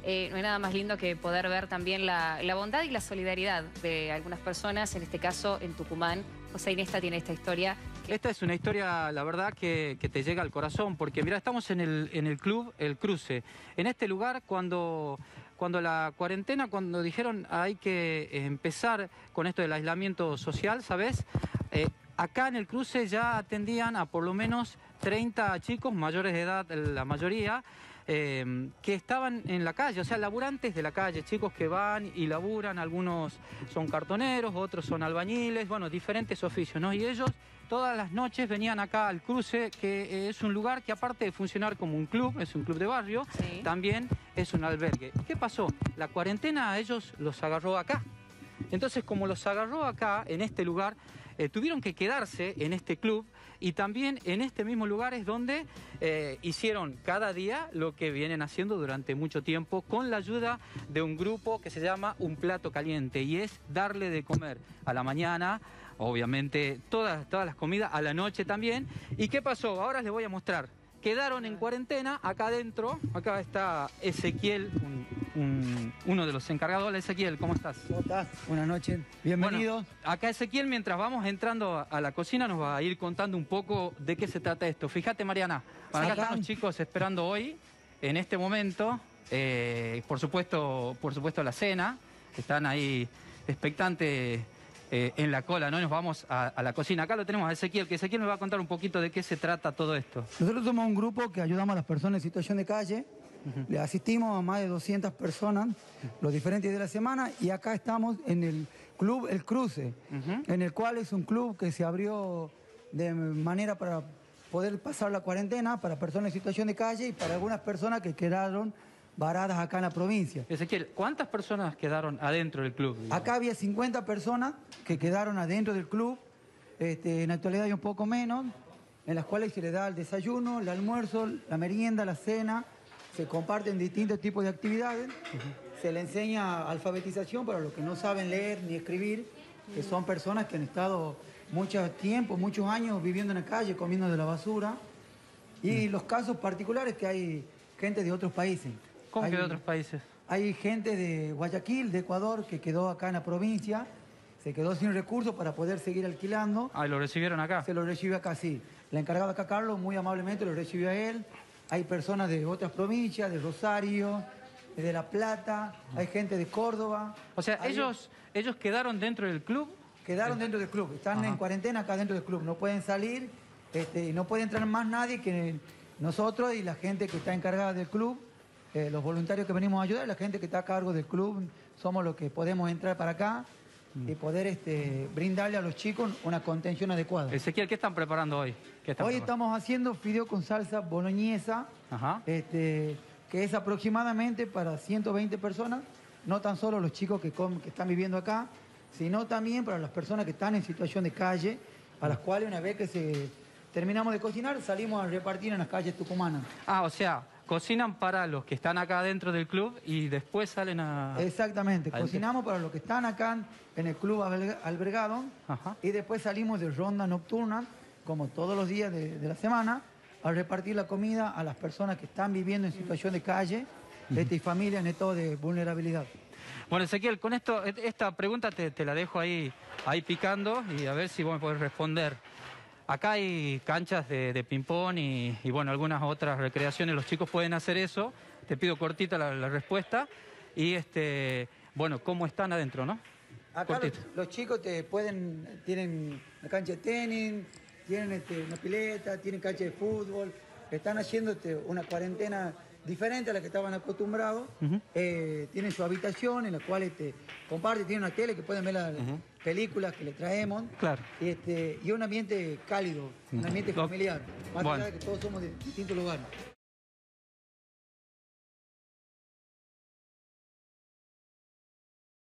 no hay nada más lindo que poder ver también la bondad y la solidaridad de algunas personas, en este caso en Tucumán. José Inesta tiene esta historia. Esta es una historia, la verdad, que te llega al corazón, porque mira, estamos en el club El Cruce. En este lugar, cuando la cuarentena, cuando dijeron hay que empezar con esto del aislamiento social, ¿sabes? Acá en El Cruce ya atendían a por lo menos 30 chicos mayores de edad, la mayoría, que estaban en la calle, o sea, laburantes de la calle, chicos que van y laburan, algunos son cartoneros, otros son albañiles, bueno, diferentes oficios, ¿no? Y ellos todas las noches venían acá al Cruce, que es un lugar que aparte de funcionar como un club, es un club de barrio, sí, también es un albergue. ¿Qué pasó? La cuarentena a ellos los agarró acá. Entonces, como los agarró acá, en este lugar, tuvieron que quedarse en este club y también en este mismo lugar es donde hicieron cada día lo que vienen haciendo durante mucho tiempo con la ayuda de un grupo que se llama Un Plato Caliente y es darle de comer a la mañana, obviamente todas las comidas, a la noche también. ¿Y qué pasó? Ahora les voy a mostrar. Quedaron en cuarentena acá adentro. Acá está Ezequiel, uno de los encargados. Hola Ezequiel, ¿cómo estás? ¿Cómo estás? Buenas noches, bienvenidos. Bueno, acá Ezequiel, mientras vamos entrando a la cocina, nos va a ir contando un poco de qué se trata esto. Fíjate, Mariana, acá están los chicos esperando hoy, en este momento, por supuesto la cena. Están ahí expectantes en la cola, ¿no? Nos vamos a la cocina. Acá lo tenemos a Ezequiel, que Ezequiel nos va a contar un poquito de qué se trata todo esto. Nosotros somos un grupo que ayudamos a las personas en situación de calle. Le asistimos a más de 200 personas los diferentes días de la semana y acá estamos en el club El Cruce, en el cual es un club que se abrió de manera para poder pasar la cuarentena para personas en situación de calle y para algunas personas que quedaron varadas acá en la provincia. Ezequiel, ¿cuántas personas quedaron adentro del club? Acá había 50 personas que quedaron adentro del club, en la actualidad hay un poco menos, en las cuales se le da el desayuno, el almuerzo, la merienda, la cena, se comparten distintos tipos de actividades, se le enseña alfabetización para los que no saben leer ni escribir, que son personas que han estado mucho tiempo, muchos años viviendo en la calle, comiendo de la basura, y los casos particulares que hay gente de otros países. ¿Cómo que de otros países? Hay gente de Guayaquil, de Ecuador, que quedó acá en la provincia, se quedó sin recursos para poder seguir alquilando. Ah, ¿lo recibieron acá? Se lo recibe acá, sí. La encargada acá, Carlos, muy amablemente lo recibió a él. Hay personas de otras provincias, de Rosario, de La Plata, hay gente de Córdoba. O sea, ellos quedaron dentro del club. Quedaron dentro del club, están en cuarentena acá dentro del club, no pueden salir, no puede entrar más nadie que nosotros y la gente que está encargada del club. Los voluntarios que venimos a ayudar, la gente que está a cargo del club, somos los que podemos entrar para acá y poder brindarle a los chicos una contención adecuada. Ezequiel, ¿qué están preparando hoy? Hoy estamos haciendo fideo con salsa boloñesa, que es aproximadamente para 120 personas, no tan solo los chicos que están viviendo acá, sino también para las personas que están en situación de calle, a las cuales una vez que terminamos de cocinar, salimos a repartir en las calles tucumanas. Ah, o sea, cocinan para los que están acá dentro del club y después salen a... Exactamente, cocinamos para los que están acá en el club albergado y después salimos de ronda nocturna, como todos los días de la semana, a repartir la comida a las personas que están viviendo en situación de calle y familias en estado de vulnerabilidad. Bueno, Ezequiel, con esta pregunta te la dejo ahí picando y a ver si vos me podés responder. Acá hay canchas de ping-pong y bueno, algunas otras recreaciones. Los chicos pueden hacer eso. Te pido cortita la respuesta. Y bueno, ¿cómo están adentro, no? Acá los chicos tienen una cancha de tenis, tienen una pileta, tienen cancha de fútbol. Están haciendo una cuarentena diferente a la que estaban acostumbrados. Tienen su habitación en la cual comparten, tienen una tele que pueden ver las películas que les traemos. Claro. Y un ambiente cálido, un ambiente familiar, más allá de que todos somos de distintos lugares.